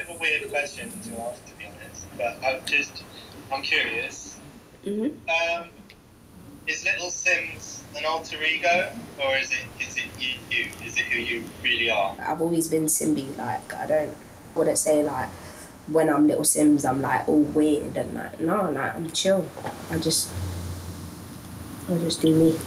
of a weird question to ask, to be honest, but I'm curious. Mm-hmm. Is Little Sims an alter ego, or is it you? Is it who you really are? I've always been Simbi. Like, wouldn't say like when I'm Little Sims I'm like all weird and like, no, like I'm chill. I just do me.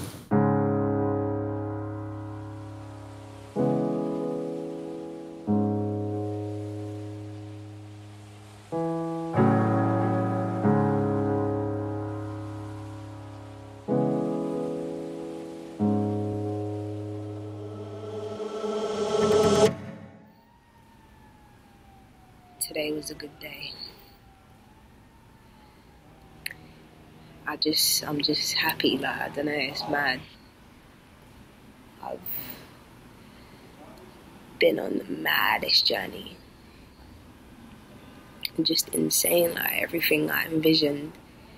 Today was a good day. I'm just happy, like, I don't know, it's mad. I've been on the maddest journey. Just insane, like everything I envisioned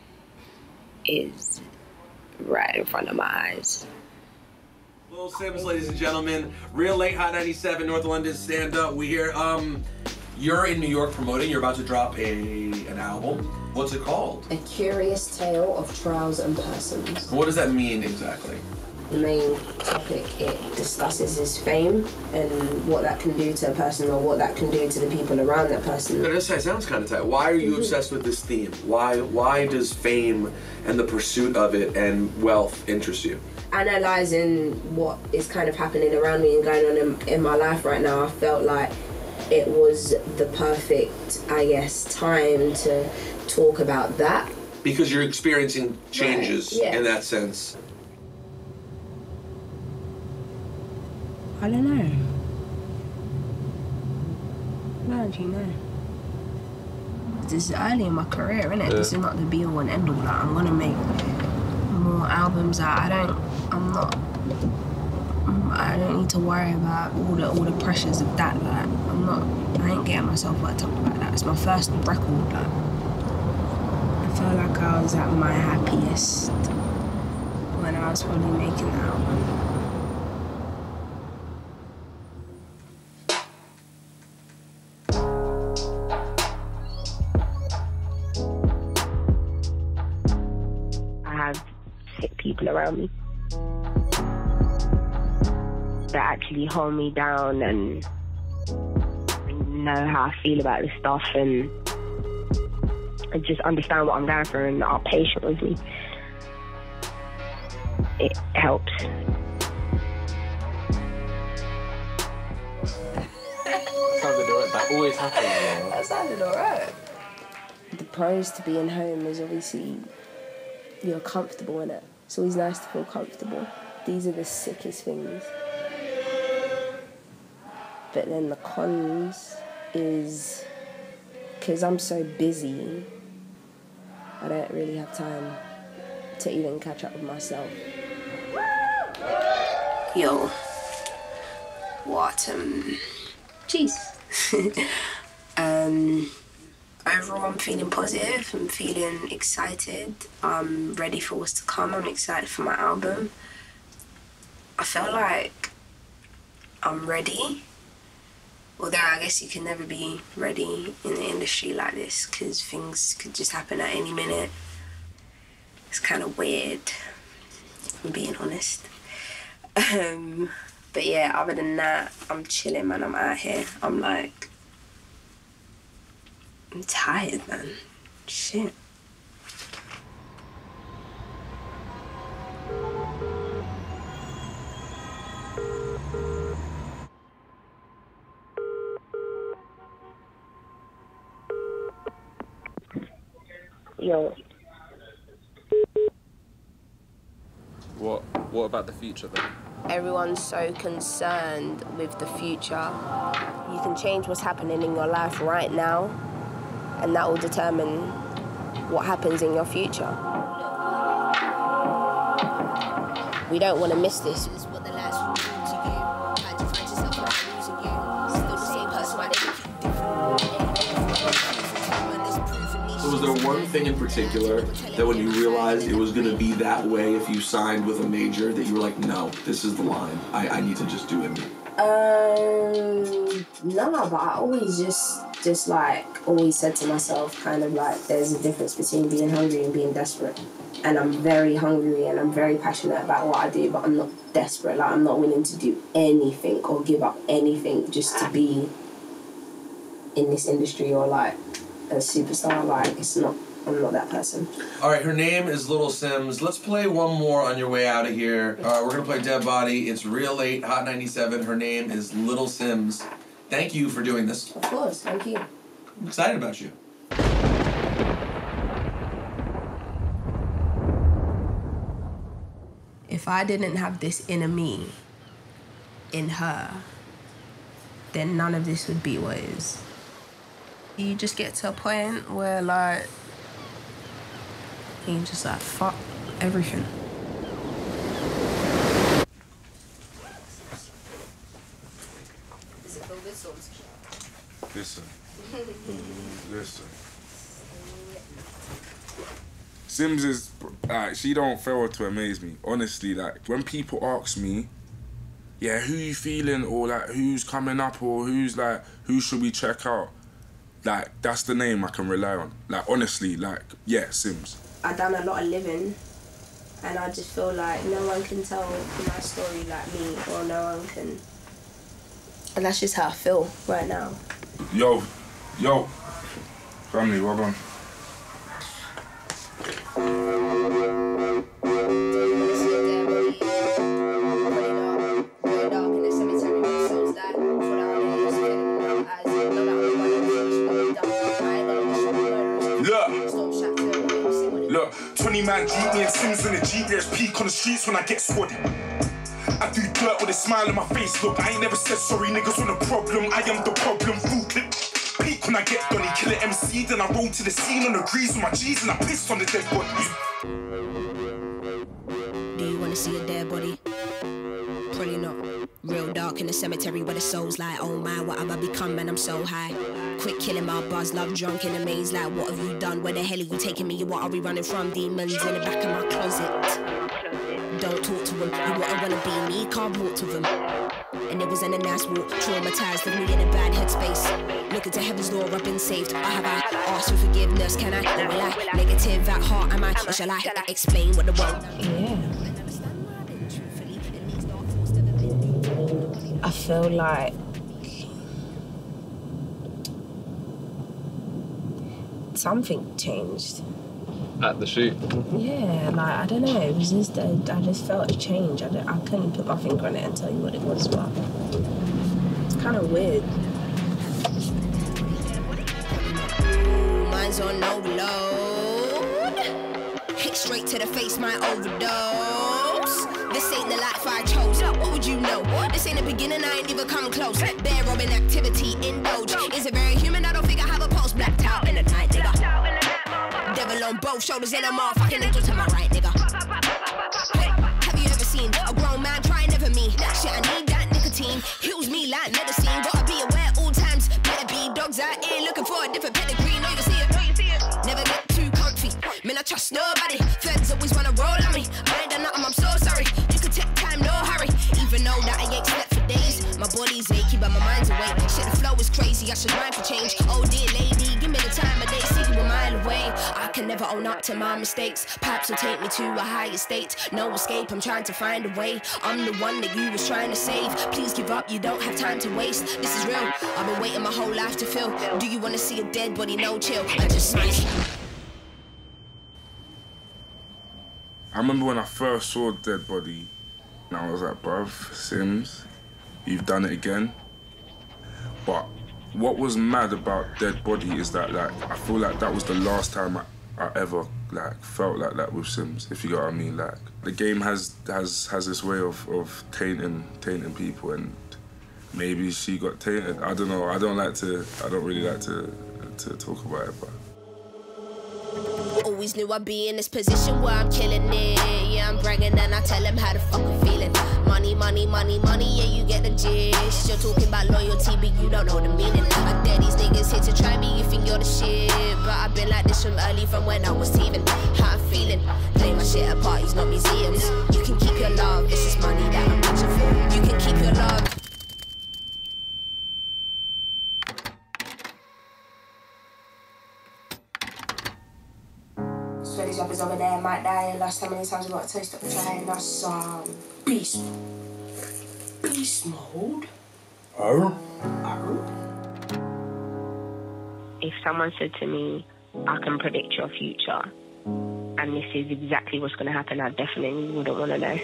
is right in front of my eyes. Little Sims, ladies and gentlemen, Real Late Hot 97, North London, stand up. We hear, you're in New York promoting, you're about to drop an album. What's it called? A Curious Tale of Trials and Persons. What does that mean exactly? The main topic, it discusses his fame and what that can do to a person or what that can do to the people around that person. That sounds kind of tight. Why are you obsessed with this theme? Why does fame and the pursuit of it and wealth interest you? Analysing what is kind of happening around me and going on in my life right now, I felt like it was the perfect, I guess, time to talk about that. Because you're experiencing changes, right, yeah, in that sense. I don't know. How do you know? This is early in my career, innit? Yeah. This is not the be all and end all. Like, I'm gonna make more albums. I don't need to worry about all the pressures of that. Like, I ain't getting myself worked up about that. It's my first record. Like, I felt like I was at my happiest when I was probably making the album. I have sick people around me that actually hold me down and know how I feel about this stuff and just understand what I'm going through and are patient with me. It helps. Sounded alright. That always happens. Yeah. That sounded alright. The pros to being home is obviously you're comfortable in it. It's always nice to feel comfortable. These are the sickest things. But then the cons is, because I'm so busy, I don't really have time to even catch up with myself. Yo, what, jeez. Overall, I'm feeling positive, I'm feeling excited, I'm ready for what's to come, I'm excited for my album. I feel like I'm ready. Although I guess you can never be ready in the industry like this because things could just happen at any minute. It's kind of weird, if I'm being honest. But yeah, other than that, I'm chilling, man. I'm out here. I'm tired, man. Shit. Yo. What about the future then? Everyone's so concerned with the future. You can change what's happening in your life right now, and that will determine what happens in your future. We don't want to miss this. This is what the last will do to you. How'd you find yourself not losing you? Still the same person, why they make you different? So was there one thing in particular that when you realized it was going to be that way if you signed with a major that you were like, no, this is the line. I need to just do it? No, but I always just just like always said to myself, kind of like, there's a difference between being hungry and being desperate. And I'm very hungry and I'm very passionate about what I do, but I'm not desperate. Like, I'm not willing to do anything or give up anything just to be in this industry or like a superstar. Like, I'm not that person. All right, her name is Little Simz. Let's play one more on your way out of here. We're gonna play Dead Body. It's real late, Hot 97. Her name is Little Simz. Thank you for doing this. Of course, thank you. I'm excited about you. If I didn't have this inner me in her, then none of this would be what it is. You just get to a point where, like, you just like, fuck everything. Is it feel good songs? Listen. Listen. Simz is, like, she don't fail to amaze me. Honestly, like, when people ask me, yeah, who you feeling, or like, who's coming up, or who's like, who should we check out? Like, that's the name I can rely on. Like, honestly, like, yeah, Simz. I've done a lot of living, and I just feel like no one can tell my story like me, or no one can. And that's just how I feel right now. Yo, family, well done. Look, 20 man deep, me and Simz in the Jeep, there's peak on the streets when I get squatted. I do dirt with a smile on my face, look, I ain't never said sorry, niggas on the problem, I am the problem, full clip. Peak when I get done, kill an MC, then I roll to the scene on the grease with my G's and I piss on the dead body. Do you wanna see a dead body? Probably not. Real dark in the cemetery where the soul's like, oh my, what have I become, man, I'm so high. Quick killing my buzz, love drunk in a maze, like what have you done? Where the hell are you taking me? What are we running from? Demons in the back of my closet. Don't talk to them, you wouldn't wanna be me, can't walk to them. And it was in a nice walk, traumatized, left me in a bad headspace. Looking to heaven's door, I've been saved. I have asked for forgiveness, can I? Or will I? Negative at heart, am I? Or shall I explain what the world? Yeah. I feel like something changed. At the shoot? Yeah, like, I don't know, it was just, I just felt a change. I couldn't put my finger on it and tell you what it was, but it's kind of weird. Mine's on overload. Hit straight to the face, my overdose. This ain't the life I chose, what would you know? This ain't the beginning, I ain't even come close. Bear robbing activity, indulge. Is it very human? I don't think I have a pulse. Blacked out in the night, nigga. Devil on both shoulders and a motherfucking angel to my right, nigga. Hey, have you ever seen a grown man cry? Never me. Shit, I need that nicotine. Heals me like medicine. Gotta be aware all times. Better be dogs out here looking for a different pedigree. Know you see it, never get too comfy. Man, I trust nobody. Feds always wanna roll on me. I ain't done nothing, I'm so sorry. You could take time, no hurry. Even though that I ain't slept for days. My body's achy, but my mind's awake. Shit, the flow is crazy, I should mind for change. Oh dear lady, give me the time of day. See you a mile away. I can never own up to my mistakes. Perhaps will take me to a higher state. No escape, I'm trying to find a way. I'm the one that you was trying to save. Please give up, you don't have time to waste. This is real, I've been waiting my whole life to feel. Do you wanna see a dead body? No chill, I just smash. I remember when I first saw Dead Body, and I was like, bruv, Simz, you've done it again. But what was mad about Dead Body is that, like, I feel like that was the last time I ever, like, felt like that with Simz, if you get what I mean. Like, the game has this way of tainting people, and maybe she got tainted. I don't know. I don't really like to talk about it, but. Always knew I'd be in this position where I'm killing it. Yeah, I'm bragging and I tell them how the fuck I'm feeling. Money, money, money, money, yeah, you get the gist. You're talking about loyalty, but you don't know the meaning. I dare these niggas here to try me, you think you're the shit. But I've been like this from early, from when I was teething. How I'm feeling, play my shit at parties, not museums. You can keep your love, this is money that I'm reaching for. You can keep your love. these rappers over there might die. Last time many times I got a taste of trying. That's beast mode. If someone said to me, I can predict your future, and this is exactly what's going to happen, I definitely wouldn't want to know.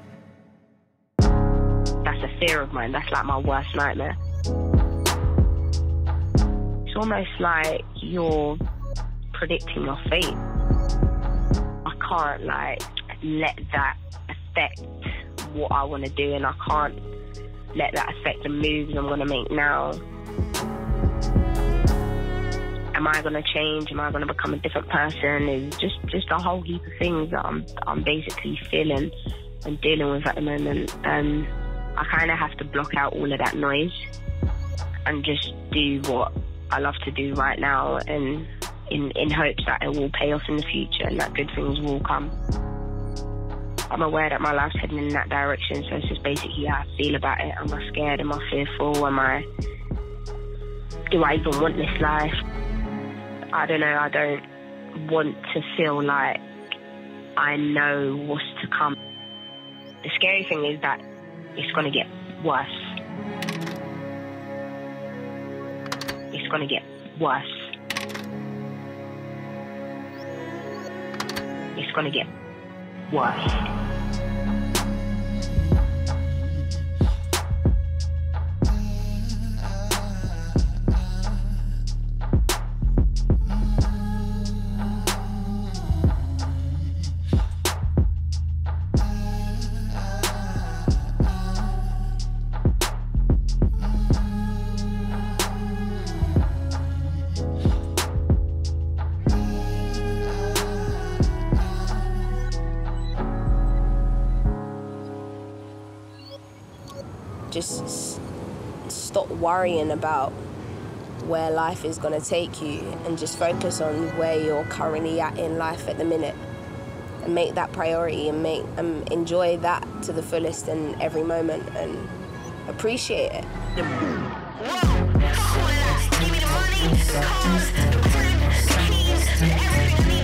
That's a fear of mine. That's like my worst nightmare. It's almost like you're predicting your fate. I can't like let that affect what I want to do, and I can't let that affect the moves I'm going to make now. Am I going to change? Am I going to become a different person? It's just a whole heap of things that I'm basically feeling and dealing with at the moment. I kind of have to block out all of that noise and just do what I love to do right now, and in hopes that it will pay off in the future and that good things will come. I'm aware that my life's heading in that direction, so it's just basically how I feel about it. Am I scared? Am I fearful? Do I even want this life? I don't know. I don't want to feel like I know what's to come. The scary thing is that it's going to get worse. It's going to get worse. It's going to get worse. Just stop worrying about where life is going to take you and just focus on where you're currently at in life at the minute, and make that priority and enjoy that to the fullest in every moment and appreciate it. Give me the money, cars, the keys, everything I need.